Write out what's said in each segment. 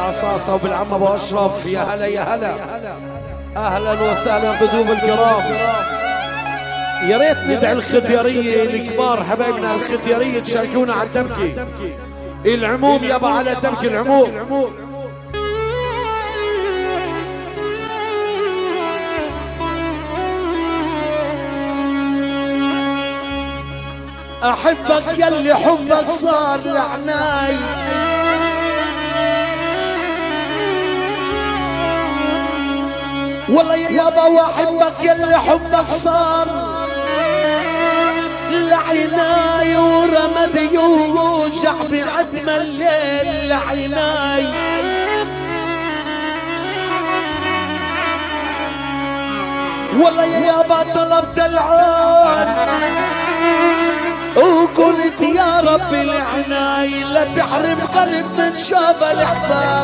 والعصاصة وبالعم ابو اشرف. يا هلا يا هلا، اهلا وسهلا بضيوف الكرام. يا ريت ندعي الخديرية الكبار حبايبنا الخديرية تشاركونا على الدمكة. العموم يابا على الدمكة العموم. احبك يلي حبك صار لعناي، والله يا يابا واحبك يلي حبك صار لعناي، ورمدي ووجع بعدم الليل لعناي. والله يا يابا طلبت العون وقلت يا رب العناي، لا تحرم قلب من شاف الاحباب.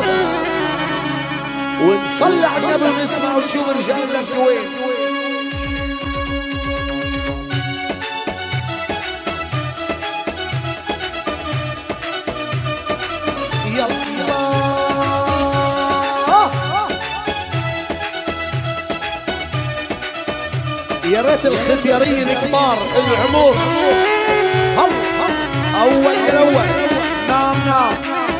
ونصلي على النبي ونسمع ونشوف رجالنا وين. يلا يا ريت الخديرية الكبار العموم. اول الاول. نعم نعم.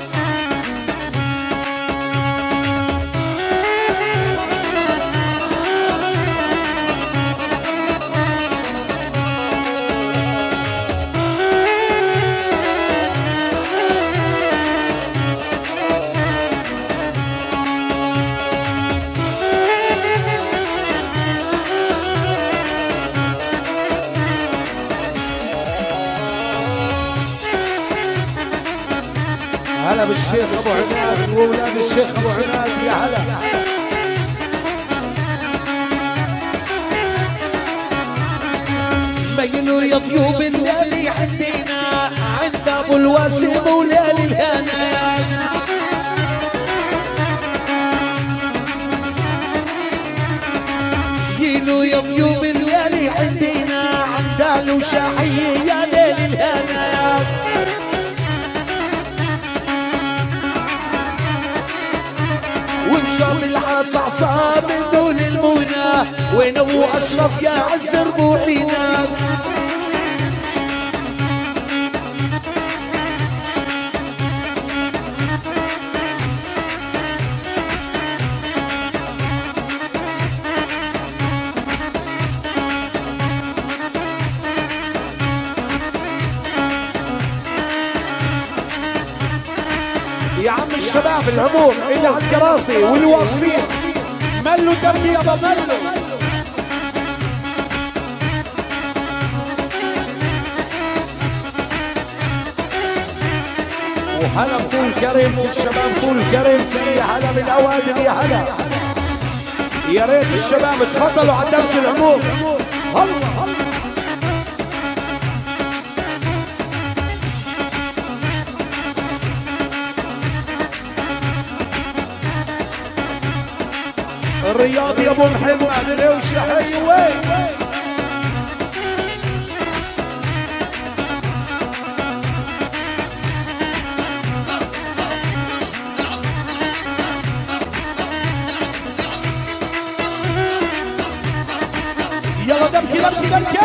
هلا بالشيخ ابو عناد واولاد الشيخ ابو عناد. يا هلا. بينوا يا ضيوف الليالي عندنا عند ابو الواسم وليالي الهنا. بينوا يا ضيوف الليالي عندنا عند الوشاحية يا ليل الهنا. وانشر العصعصة من دون المنى، وين ابو اشرف يا عز ربوعينا. يا عم الشباب العموم اللي على الكراسي واللي واقفين ملوا دمي يابا ملوا. وهلا بطول كريم والشباب طول كريم. يا هلا بالاوادم يا هلا. يا ريت الشباب تفضلوا على دمك العموم. هلا الرياض يا ابو محمد الوشحي وين. يلا دمكي دمكي دمكي.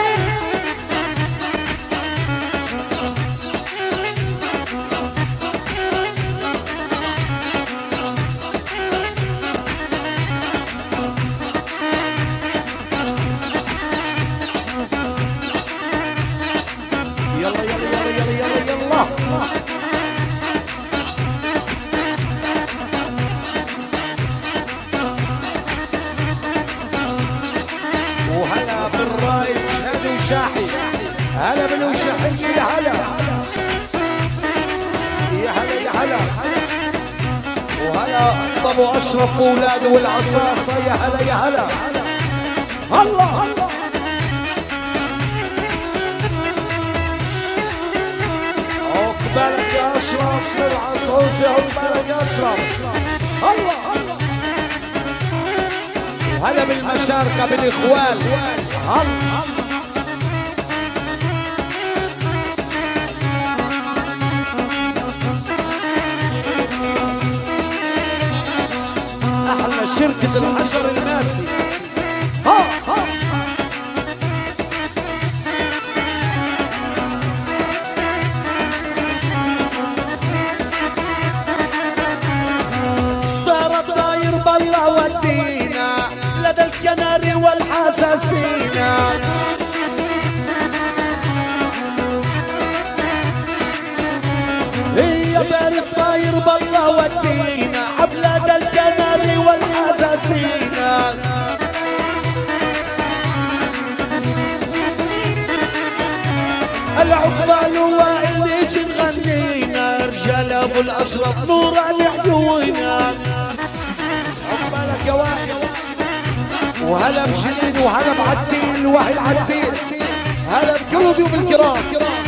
وهلا بالرايد هلا وشاحي. هلا بالوشاحي. يا هلا يا هلا يا هلا. وهلا ابو اشرف واولاده والعصاصه. يا هلا يا هلا. الله عقبالك يا اشرف العصوصي. عقبالك يا اشرف. الله وهلا بالمشاركة بالاخوان. شركة الحجر الماسي. ها ها صار الطاير بالله ودينا لدى الكناري والحساسينا. يا بارد طاير بالله ودينا عبلاد الكناري والحساسينا. العقبال واللي نغنينا رجال ابو الاشرف نور العيونا. عقبالك يا واحد وهلا بجليل وهلا بعديل وهل عديل. هلا بكل ضيوف الكرام.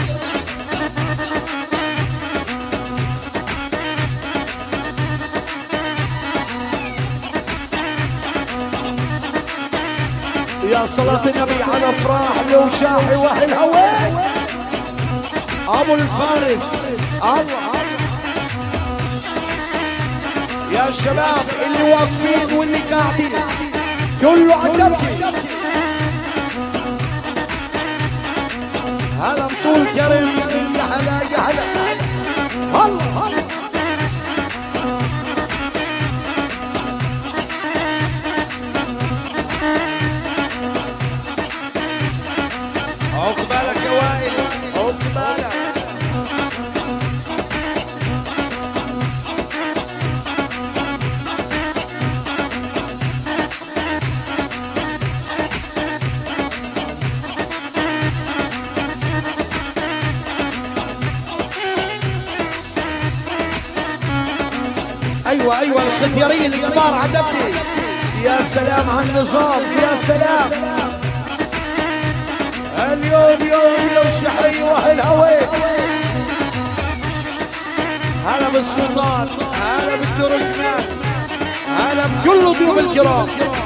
يا صلاة النبي على افراح لو شاحي واهل هواك ابو الفارس. يا شباب اللي واقفين واللي قاعدين كله عتبكي. هلا بطول كرم يا هلا يا هلا. هلا عقبالك يا وائل عقبالك. ايوه الخديرين الكبار عدبني. يا سلام على النظام يا سلام. اليوم يوم لو شحي واهل هويك. هلا بالسلطان هلا بالترجمان هلا بكل ضيوف الكرام.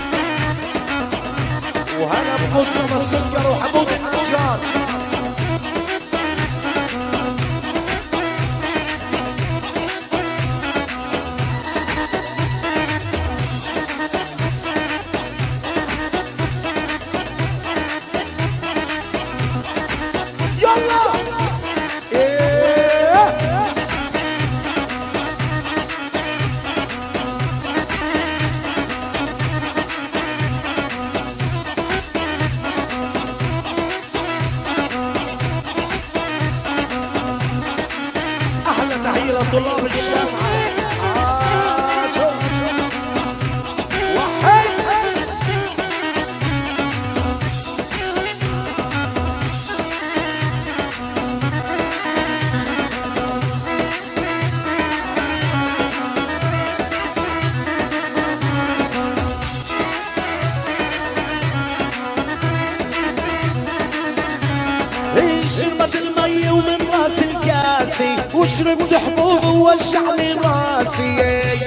وهلا بمصطفى السكر وحبوب النجار. طلاب الجامعة وحي شربت المي ومن راس الكاسي وشربت حبوب ووجعني راسي.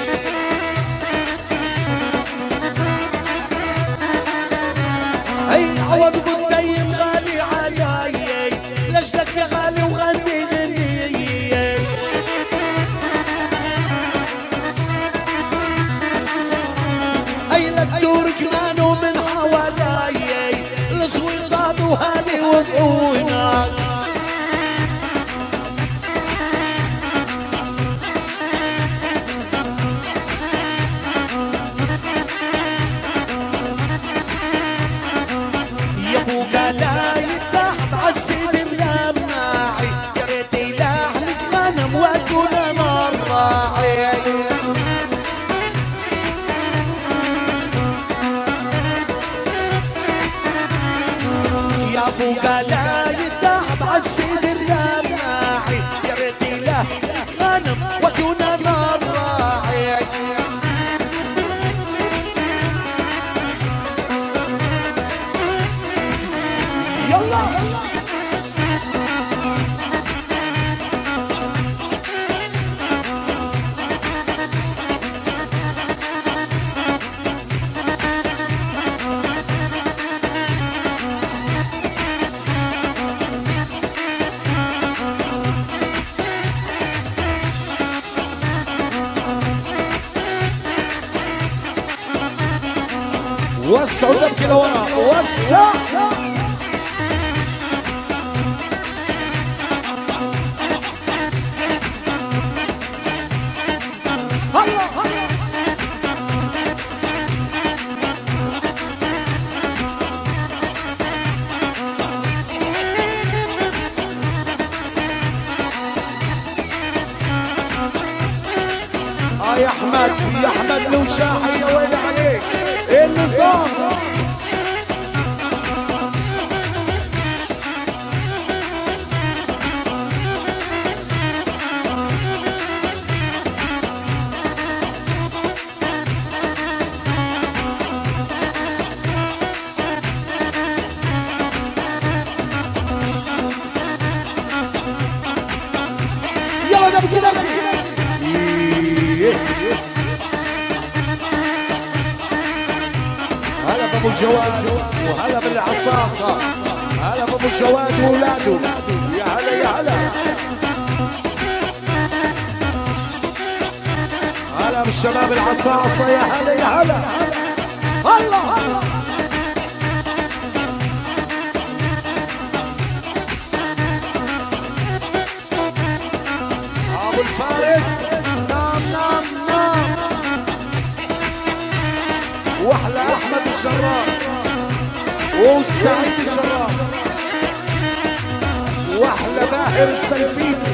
اي عوض بالدين غالي علي لجلك يا غالي وغني غني. اي للدور كمانو من حوالي الصويطات وهالي وضعونا. يا ابو قلاي تحت عالسيد ملماعي يا ريت يلاح لك غنم واكون انا الراعي. يا ابو قلاي تحت عالسيد ملماعي يا ريت يلاح لك غنم واكون انا الراعي. يلا وسعوا دبكي لورا وسع. يا احمد يا احمد لو شاحي يا ويلي عليك ايه النظام. يلا دبكي دبكي. هلا بابو جواد وهلا بالعصاصة، هلا بابو جواد واولاده، يا هلا يا هلا. هلا بالشباب العصاصة، يا هلا يا هلا. هلا ابو الفارس نام نام نام. واحلى احمد الشراف والسعيد الشراف واحلى باهر السيفيدي.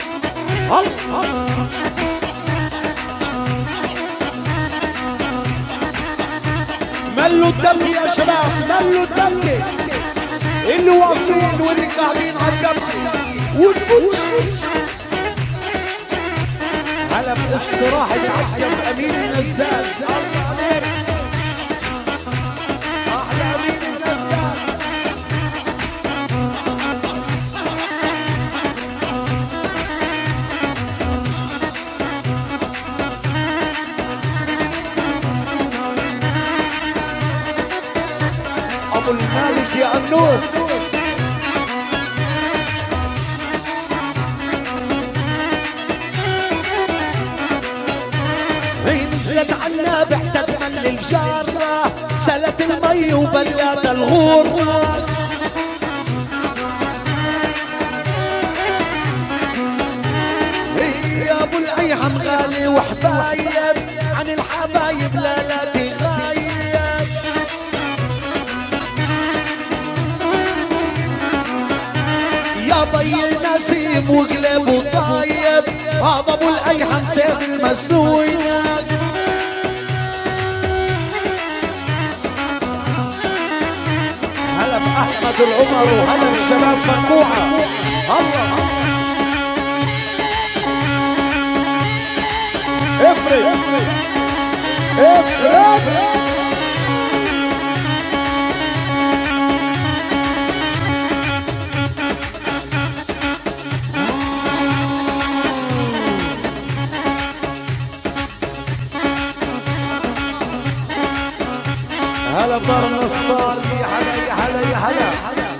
ملوا الدم يا شباب، ملوا الدم اللي واقفين واللي قاعدين على الدم والبوش. هلا باستراحة عكب امين النزاز. الله عليك احلى امين النزاز. ابو المالك يا انوس. نزلت عنا بحتة من الجارة، سلت المي وبلات الغورة. يا ابو الايهم غالي وحبايب، عن الحبايب لا تغايب. يا ضي نسيم وقلب وطايب، هذا ابو الايهم سيف المسنون. هلا باحمد العمر وهلا بالشباب فنقوعه. الله افرد افرد. هلا بدار النصار، يا هلا يا هلا يا هلا.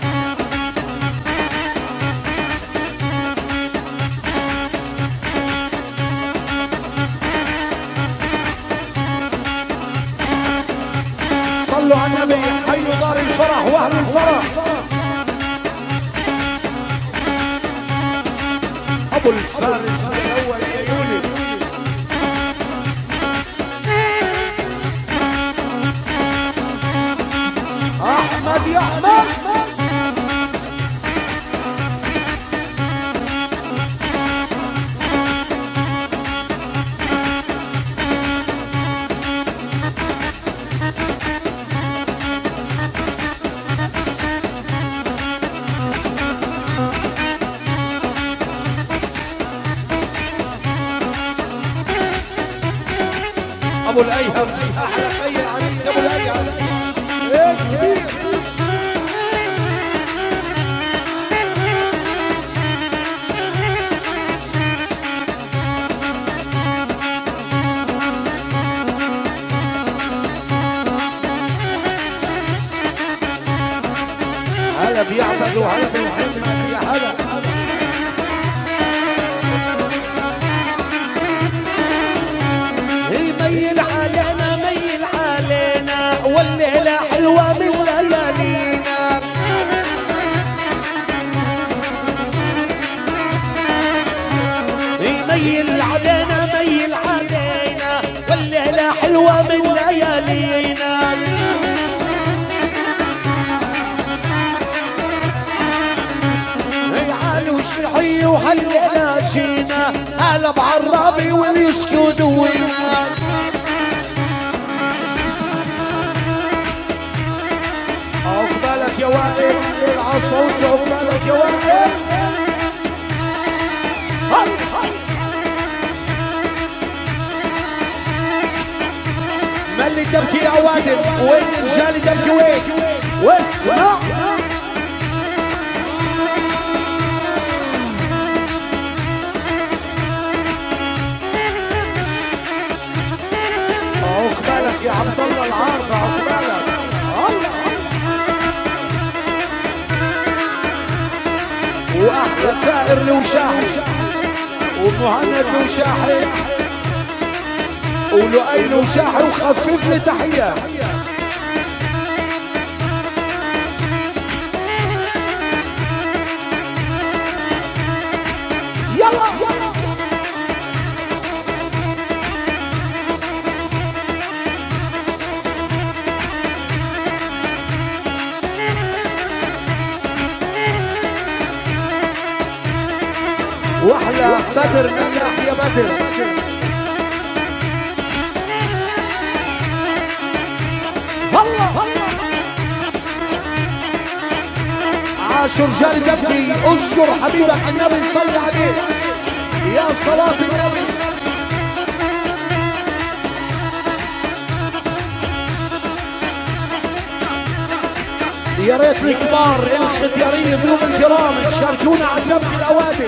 صلوا على النبي، حيوا دار الفرح واهل الفرح. ابو الفارس الاول يا يونس. احمد يا احمد. ابو الايهم احلى خير عريس ابو الايهم. ايه كبير. هلا بيعمل وهلا بالحمد يا هلا. ميل علينا ميل علينا والليلة الشحي وحلينا جينا هلا بعرابي واليسكود وينا عقبالك يا وائل العصوص عقبالك يا وائل ملي تبكي يا وادم وين رجالي تبكي وين واسمع عقبالك يا عبد الله العارضة عقبالك واحلى ثائر لوشاحي ومهند لوشاحي ولؤي لوشاحي وخفف لي تحيه يلا واحلى بدر نجاح يا بدر عاش رجال تبكي اذكر حبيبك النبي صلي عليه يا صلاة النبي يا ريت الكبار الختيارية ضيوف الكرام تشاركونا على الدبك الاوادم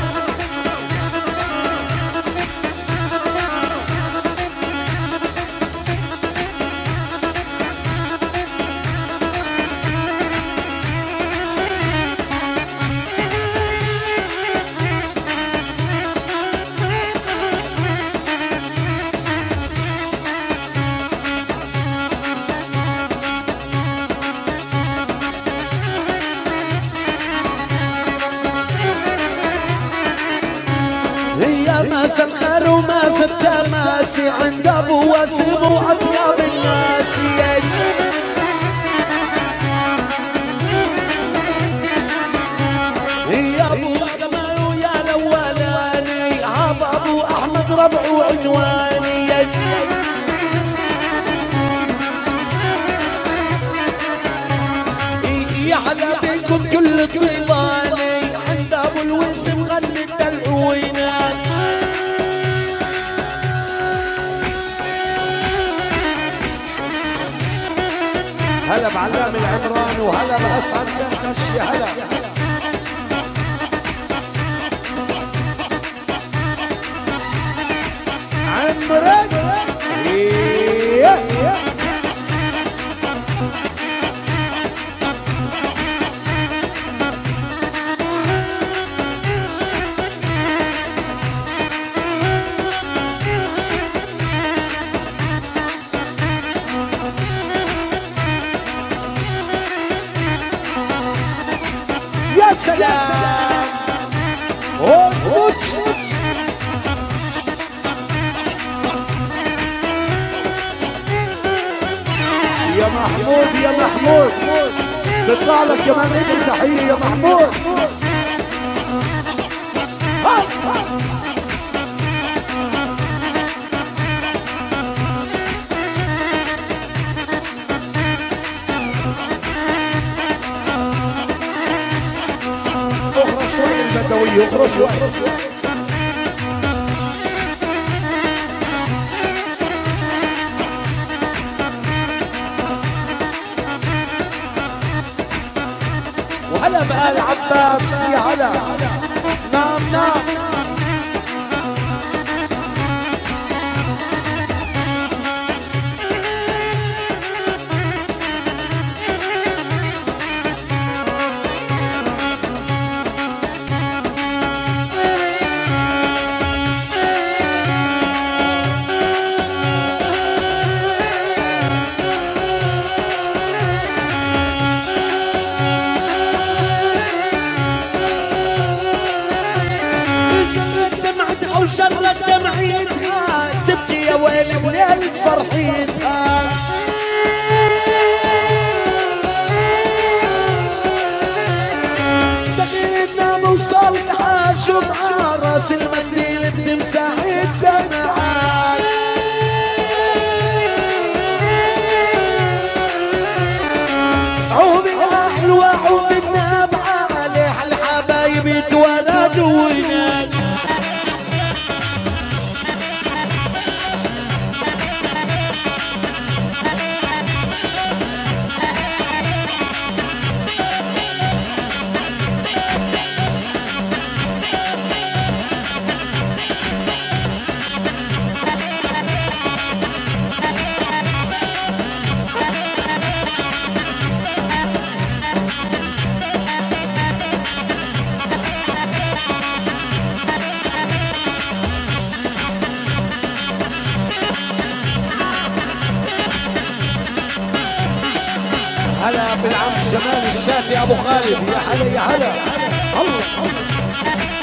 ماس الخير وماس التماسي عند ابو واسم واطيب الناس يا ابو كمال ويا الاولاني عاب ابو احمد ربع وعنواني يا حلا بكم كل الطيباني عند ابو الوسم غنت العوينات هلا بعلام العمران وهلا بأسعد كهكش يا هلا عمرك يا سلام يا محمود يا محمود تطلع لك كمان ابن تحية يا محمود اخرى شوي البدوية اخرى شوي وهلا بآل عباس يا هلا نام نام وشرت دمعيتها تبكي يا ويلي بليلة فرحيتها بقيت نام وصالح شوف راس المنديل بتمسح الدمعات عودها حلوة عودنا بعالي الحبايب يتولدوا هناك هلا بالعم جمال الشافي ابو خالد، يا هلا يا هلا. الله